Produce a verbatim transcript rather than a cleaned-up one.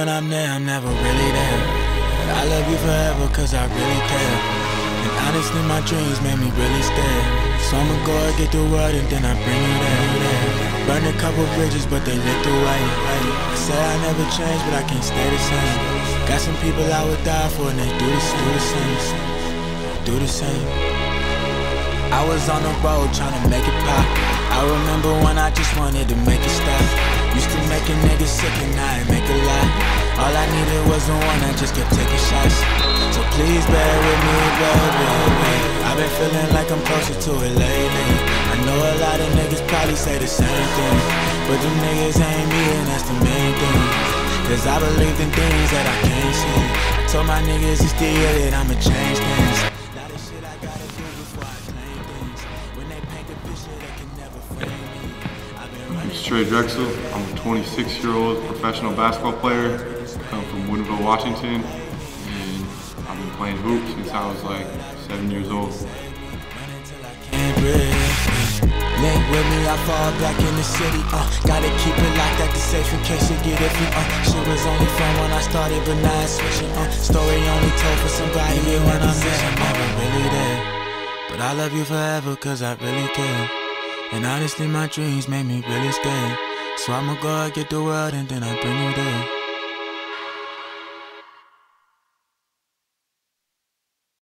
when I'm there, I'm never really there. But I love you forever cause I really care. And honestly my dreams made me really scared. So I'ma go and get the world and then I bring you there. Burn a couple bridges but they lit the way. I said I never change but I can't stay the same. Got some people I would die for and they do the same. Do the same. I was on the road trying to make it pop. I remember when I just wanted to make it stop. Used to make a nigga sick and I ain't make a lot. All I needed was the one that just kept taking shots. So please bear with me, baby. I've been feeling like I'm closer to it lately. I know a lot of niggas probably say the same thing, but them niggas ain't me and that's the main thing. Cause I believed in things that I can't see. I told my niggas it's the year that I'ma change things. Now the shit I gotta do before I claim things. When they paint the picture they can never frame me. I've been running. It's Trey Drechsel. I'm a twenty-six year old professional basketball player. I come from Woodinville, Washington, and I've been playing hoops since I was like seven years old. Link with me, I fall back in the city, uh Gotta keep it locked at the safe in case it get iffy, uh Shit was only fun when I started, but now it's switching, uh Story only told for somebody when I'm there. I'm never really there, but I love you forever cause I really care. And honestly my dreams made me really scared. So I'ma go and get the world and then I bring you there.